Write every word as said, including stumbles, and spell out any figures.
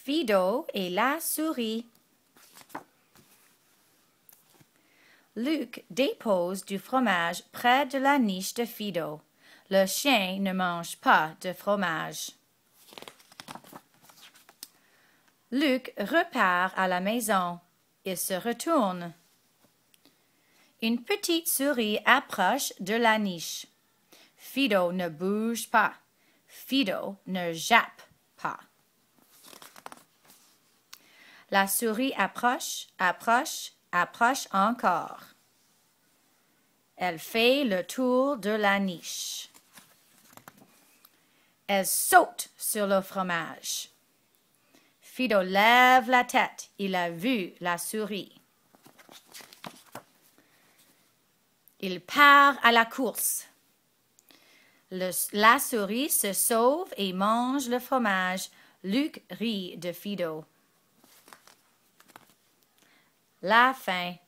Fido et la souris. Luc dépose du fromage près de la niche de Fido. Le chien ne mange pas de fromage. Luc repart à la maison. Il se retourne. Une petite souris approche de la niche. Fido ne bouge pas. Fido ne jappe pas. La souris approche, approche, approche encore. Elle fait le tour de la niche. Elle saute sur le fromage. Fido lève la tête. Il a vu la souris. Il part à la course. Le, la souris se sauve et mange le fromage. Luc rit de Fido. La fin.